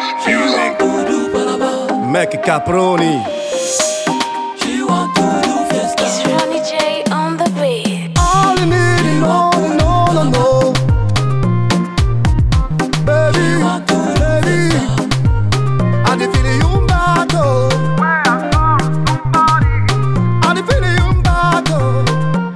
She want to do palaba. Mac Caproni. She want to do fiesta. It's Ronnie J on the beat. All you need is no, no, no, no. Baby, Want to do baby, fiesta. I dey feel you back, oh. I dey feel you back, oh.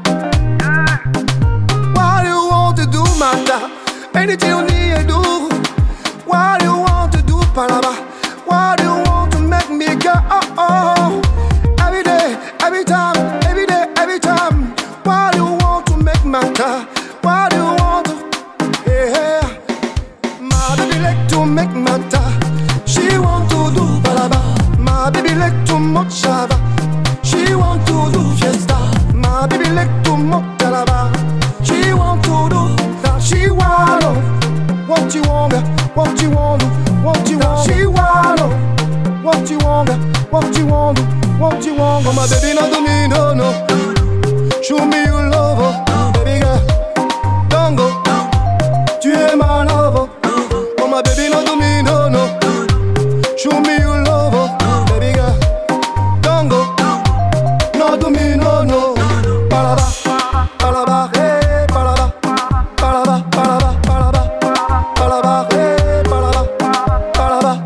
What do you want to do, matter? Anything you need to do. What do you want to do, palaba? What do you want to make me go? Oh, oh. Every day, every time, every day, every time. What do you want to make matter? What do you want to? Yeah, my baby like to make matter. She want to do palaba. My baby like to mock shaba. She want to do fiesta. My baby like to mock palaba. She want to do that. She want what you want, what you want, what you want. She want what you want, what you want, what you want. Oh, my baby, not to me, no, no. Show me your love, oh, baby girl. Don't go. Tu es ma love, oh, my baby, not to me, no, no. Show me your love, oh, baby girl. Don't go. Not to me, no, no. Palaba, palaba, hey, palaba, palaba, palaba, palaba, palaba, hey, palaba, palaba,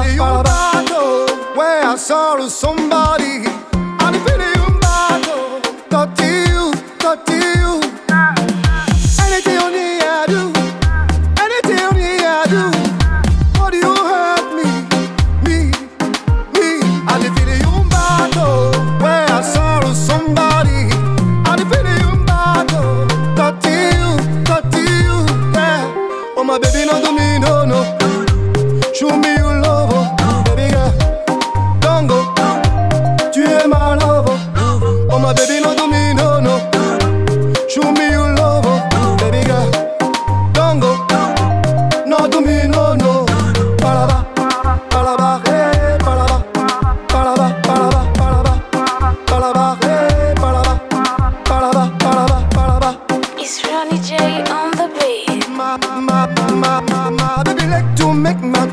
palaba. Where I saw somebody, I dey feel you back, oh. Talk to you, talk to you. Anything you need, I do. Anything you need, I do. What do you hurt me, me? I dey feel you back, oh. Where I saw somebody, I dey feel you back, oh. Talk to you, yeah. Oh, my baby, not to me, no, no. Show me your love, oh, baby girl. Don't go. Tu es ma love, oh. Oh, my baby, not to me, no, no. Show me your love, oh, baby girl. Don't go. Not to me, no, no. Palaba, palaba, hey, palaba, palaba, palaba, palaba, palaba, hey, palaba, palaba, palaba, palaba. It's Ronnie J on the beat. My baby like to make my